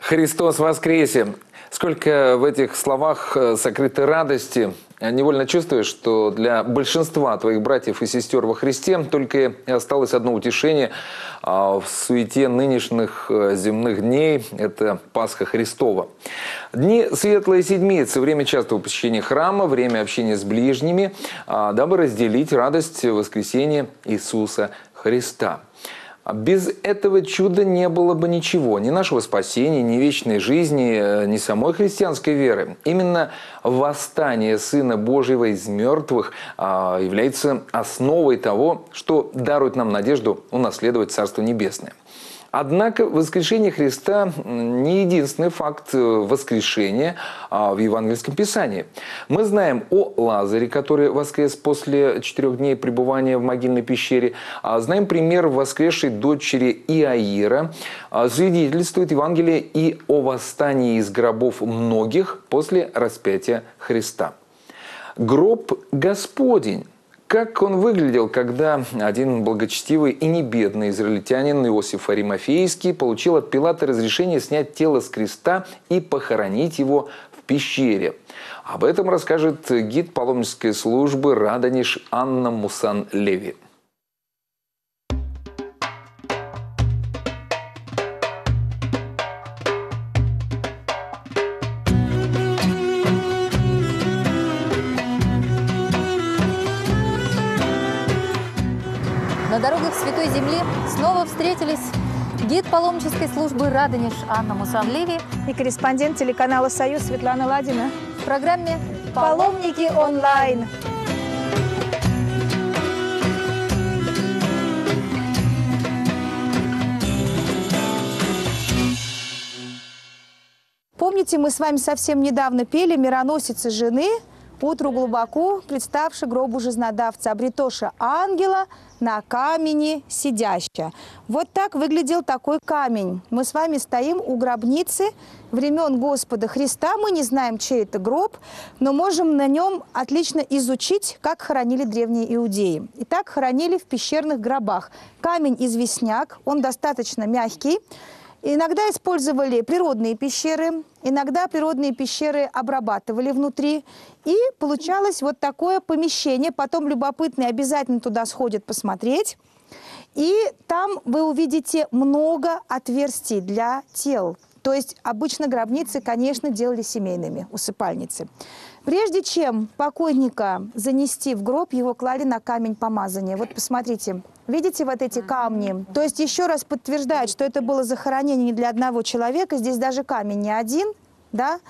Христос воскресе! Сколько в этих словах сокрытой радости. Невольно чувствуешь, что для большинства твоих братьев и сестер во Христе только и осталось одно утешение в суете нынешних земных дней – это Пасха Христова. Дни Светлой Седмицы – время частого посещения храма, время общения с ближними, дабы разделить радость воскресения Иисуса Христа. Без этого чуда не было бы ничего, ни нашего спасения, ни вечной жизни, ни самой христианской веры. Именно восстание Сына Божьего из мертвых является основой того, что дарует нам надежду унаследовать Царство Небесное. Однако воскрешение Христа не единственный факт воскрешения в Евангельском Писании. Мы знаем о Лазаре, который воскрес после 4 дней пребывания в могильной пещере. Знаем пример воскресшей дочери Иаира. Свидетельствует Евангелие и о восстании из гробов многих после распятия Христа. Гроб Господень. Как он выглядел, когда один благочестивый и небедный израильтянин Иосиф Аримафейский получил от Пилата разрешение снять тело с креста и похоронить его в пещере? Об этом расскажет гид паломнической службы «Радонеж» Анна Мусан-Леви. На дорогах Святой Земли снова встретились гид паломнической службы «Радонеж» Анна Мусан-Леви и корреспондент телеканала «Союз» Светлана Ладина в программе «Паломники онлайн». Помните, мы с вами совсем недавно пели «Мироносицы жены, утру глубоко, представши гробу жизнодавца, обретоша ангела на камени сидяща». Вот так выглядел такой камень. Мы с вами стоим у гробницы времен Господа Христа. Мы не знаем, чей это гроб, но можем на нем отлично изучить, как хоронили древние иудеи. Итак, хоронили в пещерных гробах. Камень известняк, он достаточно мягкий. Иногда использовали природные пещеры, иногда природные пещеры обрабатывали внутри. И получалось вот такое помещение. Потом любопытные обязательно туда сходят посмотреть. И там вы увидите много отверстий для тел. То есть обычно гробницы, конечно, делали семейными, усыпальницы. Прежде чем покойника занести в гроб, его клали на камень помазания. Вот посмотрите. Видите вот эти камни? То есть еще раз подтверждает, что это было захоронение не для одного человека. Здесь даже камень не один. Да?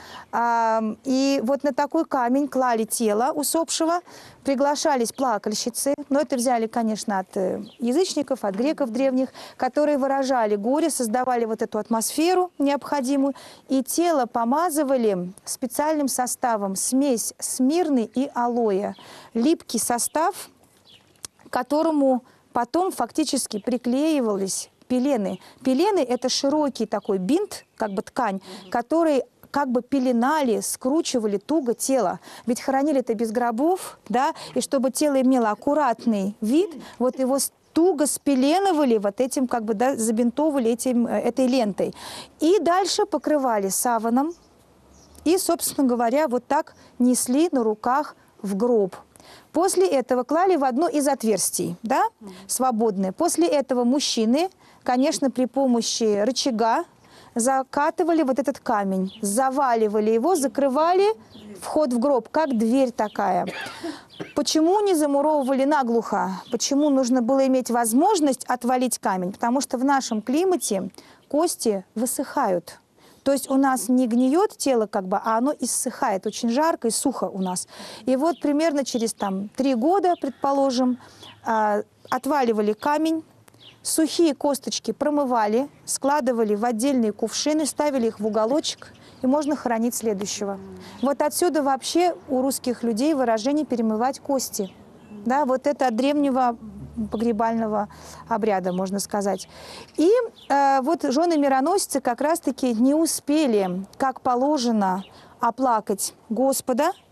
И вот на такой камень клали тело усопшего, приглашались плакальщицы, но это взяли, конечно, от язычников, от греков древних, которые выражали горе, создавали вот эту атмосферу необходимую, и тело помазывали специальным составом, смесь смирны и алоэ, липкий состав, к которому потом фактически приклеивались пелены. Пелены – это широкий такой бинт, как бы ткань, который как бы пеленали, скручивали туго тело. Ведь хоронили это без гробов, да, и чтобы тело имело аккуратный вид, вот его туго спеленывали вот этим, как бы, да, забинтовывали этой лентой. И дальше покрывали саваном и, собственно говоря, вот так несли на руках в гроб. После этого клали в одно из отверстий, да, свободное. После этого мужчины, конечно, при помощи рычага, закатывали вот этот камень, заваливали его, закрывали вход в гроб, как дверь такая. Почему не замуровывали наглухо? Почему нужно было иметь возможность отвалить камень? Потому что в нашем климате кости высыхают. То есть у нас не гниет тело, как бы, а оно иссыхает. Очень жарко и сухо у нас. И вот примерно через 3 года, предположим, отваливали камень, сухие косточки промывали, складывали в отдельные кувшины, ставили их в уголочек, и можно хоронить следующего. Вот отсюда вообще у русских людей выражение «перемывать кости». Да, вот это от древнего погребального обряда, можно сказать. И вот жены-мироносицы как раз-таки не успели, как положено, оплакать Господа,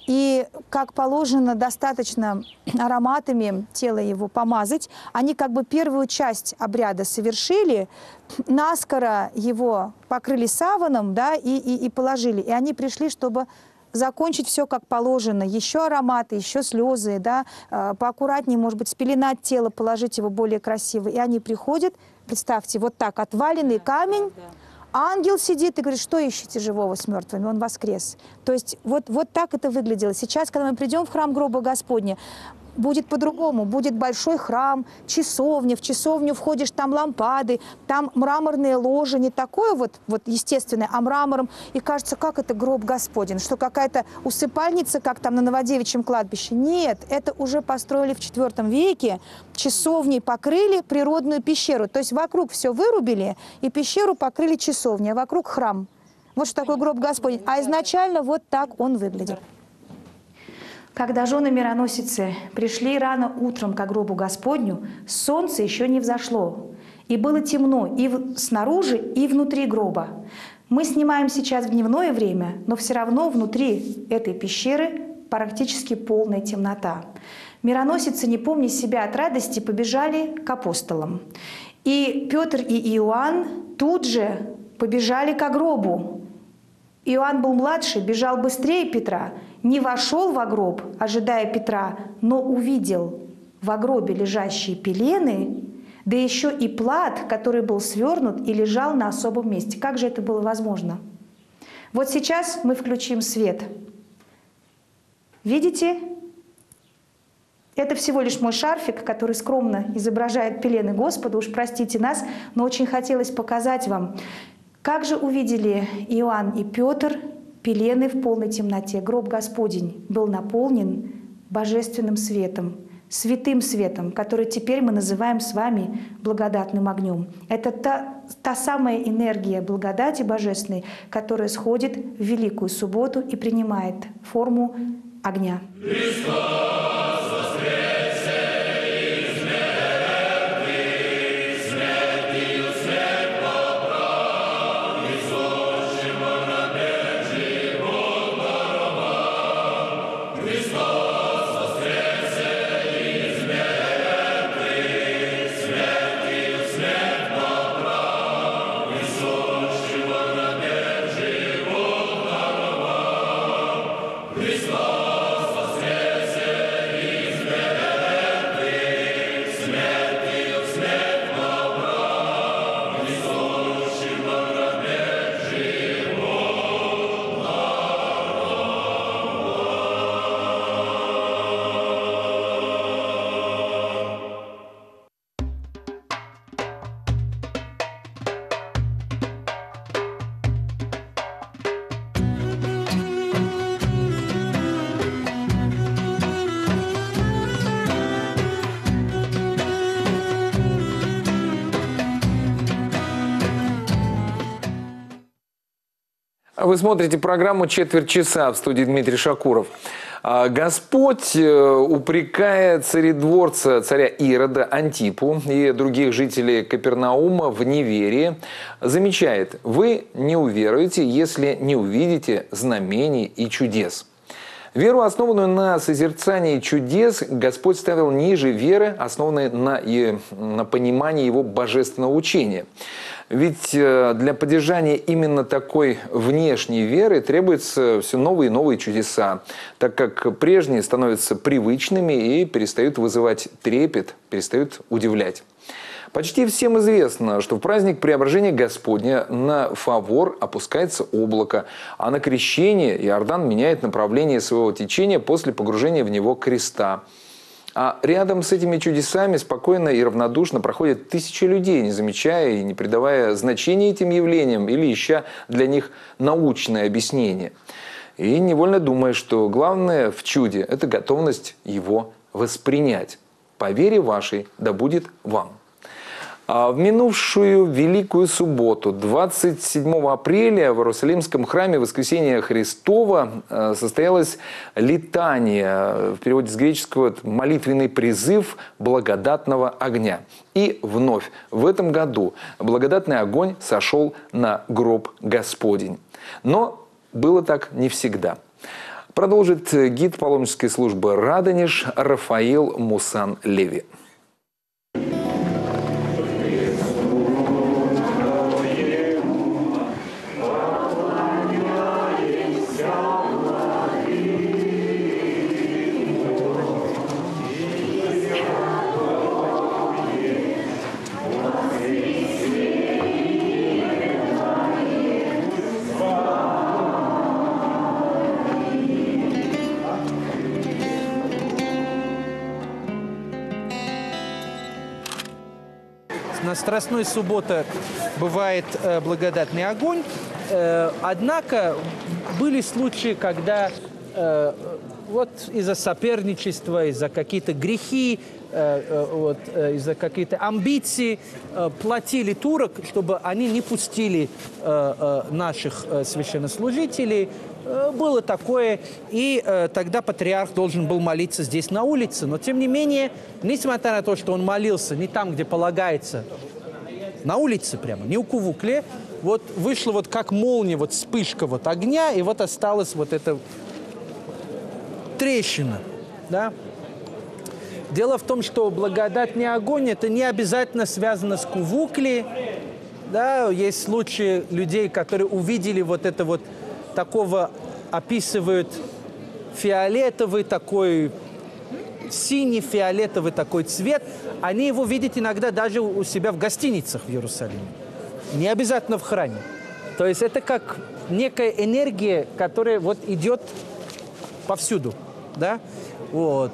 и, как положено, достаточно ароматами тело его помазать. Они как бы первую часть обряда совершили, наскоро его покрыли саваном, да, и положили. И они пришли, чтобы закончить все как положено. Еще ароматы, еще слезы, да, поаккуратнее, может быть, спеленать тело, положить его более красиво. И они приходят, представьте, вот так, отваленный камень, ангел сидит и говорит, что ищете живого с мертвыми? Он воскрес. То есть вот так это выглядело. Сейчас, когда мы придем в храм гроба Господня, будет по-другому. Будет большой храм, часовня. В часовню входишь, там лампады, там мраморные ложи. Не такое вот естественное, а мрамором. И кажется, как это гроб Господень? Что какая-то усыпальница, как там на Новодевичьем кладбище? Нет, это уже построили в IV веке. Часовней покрыли природную пещеру. То есть вокруг все вырубили, и пещеру покрыли часовней, а вокруг храм. Вот что такое гроб Господень. А изначально вот так он выглядит. Когда жены мироносицы пришли рано утром к гробу Господню, солнце еще не взошло, и было темно и снаружи, и внутри гроба. Мы снимаем сейчас в дневное время, но все равно внутри этой пещеры практически полная темнота. Мироносицы, не помня себя от радости, побежали к апостолам. И Петр и Иоанн тут же побежали к гробу. Иоанн был младший, бежал быстрее Петра, не вошел во гроб, ожидая Петра, но увидел во гробе лежащие пелены, да еще и плат, который был свернут и лежал на особом месте. Как же это было возможно? Вот сейчас мы включим свет. Видите? Это всего лишь мой шарфик, который скромно изображает пелены Господа. Уж простите нас, но очень хотелось показать вам. Как же увидели Иоанн и Петр пелены в полной темноте? Гроб Господень был наполнен божественным светом, святым светом, который теперь мы называем с вами благодатным огнем. Это та самая энергия благодати божественной, которая сходит в Великую Субботу и принимает форму огня. Вы смотрите программу «Четверть часа», в студии Дмитрий Шакуров. Господь упрекает царедворца царя Ирода Антипу и других жителей Капернаума в неверии. Замечает: «Вы не уверуете, если не увидите знамений и чудес». Веру, основанную на созерцании чудес, Господь ставил ниже веры, основанной на понимании Его божественного учения. Ведь для поддержания именно такой внешней веры требуются все новые и новые чудеса, так как прежние становятся привычными и перестают вызывать трепет, перестают удивлять. Почти всем известно, что в праздник Преображения Господня на Фавор опускается облако, а на крещение Иордан меняет направление своего течения после погружения в него креста. А рядом с этими чудесами спокойно и равнодушно проходят тысячи людей, не замечая и не придавая значения этим явлениям или ища для них научное объяснение. И невольно думая, что главное в чуде – это готовность его воспринять. По вере вашей да будет вам. В минувшую Великую Субботу, 27 апреля, в Иерусалимском храме Воскресения Христова состоялось летание, в переводе с греческого молитвенный призыв благодатного огня. И вновь в этом году благодатный огонь сошел на гроб Господень. Но было так не всегда. продолжит гид паломнической службы «Радонеж» Рафаил Мусан-Леви. На Страстной субботе бывает благодатный огонь, однако были случаи, когда вот из-за соперничества, из-за какие-то грехи, из-за какие-то амбиции платили турок, чтобы они не пустили наших священнослужителей. Было такое, и тогда патриарх должен был молиться здесь на улице. Но, тем не менее, несмотря на то, что он молился не там, где полагается, на улице прямо, не у Кувукле, вот вышло вот как молния, вот вспышка вот огня, и вот осталась вот эта трещина, да. Дело в том, что благодатный огонь – это не обязательно связано с Кувукли, да. Есть случаи людей, которые увидели вот это вот такого, описывают фиолетовый такой, синий-фиолетовый такой цвет. Они его видят иногда даже у себя в гостиницах в Иерусалиме. Не обязательно в храме. То есть это как некая энергия, которая вот идет повсюду, да? Вот.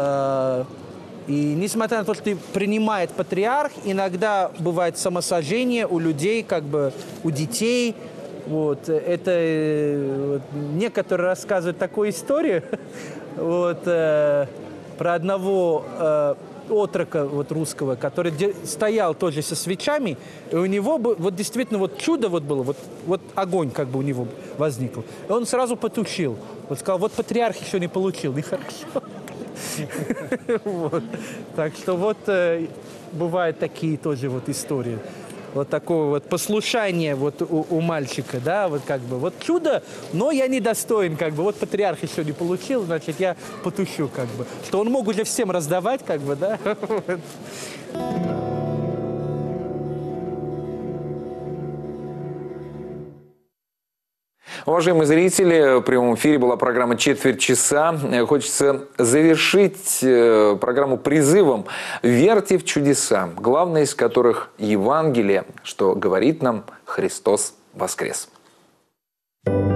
И несмотря на то, что принимает патриарх, иногда бывает самосожжение у людей, как бы у детей. Вот, это некоторые рассказывают такую историю вот, про одного отрока вот, русского, который стоял тоже со свечами, и у него вот действительно вот чудо вот было, вот огонь как бы у него возникл. И он сразу потушил. Вот сказал, вот патриарх еще не получил, нехорошо. Так что вот бывают такие тоже вот истории. Вот такое вот послушание вот у мальчика, да, вот как бы, вот чудо, но я недостоин, как бы, вот патриарх еще не получил, значит, я потушу, как бы, что он мог уже всем раздавать, как бы, да. Уважаемые зрители, в прямом эфире была программа «Четверть часа». Хочется завершить программу призывом «Верьте в чудеса», главное из которых Евангелие, что говорит нам «Христос воскрес».